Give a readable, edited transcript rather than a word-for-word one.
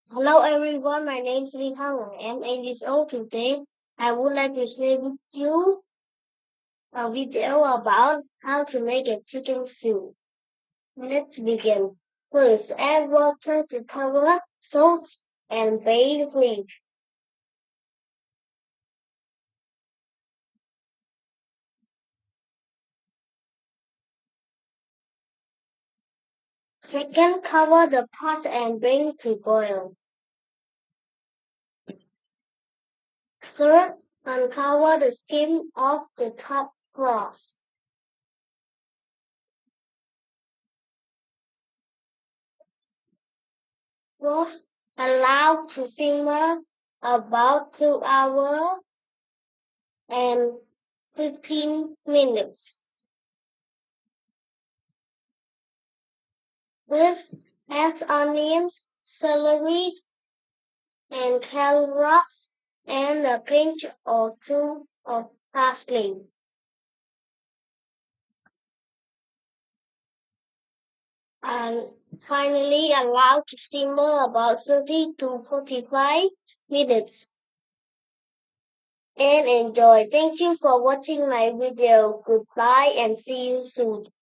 Hello everyone, my name is lihuong. I am 8 years old today. I would like to share with you a video about how to make a chicken soup. Let's begin. First, add water to cover, salt, and bay leaf. Second, cover the pot and bring to boil. Third, uncover the skin of the top crust. Fourth, allow to simmer about 2 hours and 15 minutes. This adds onions, celery, and carrots, and a pinch or two of parsley. And finally, allow to simmer about 30 to 45 minutes. And enjoy. Thank you for watching my video. Goodbye and see you soon.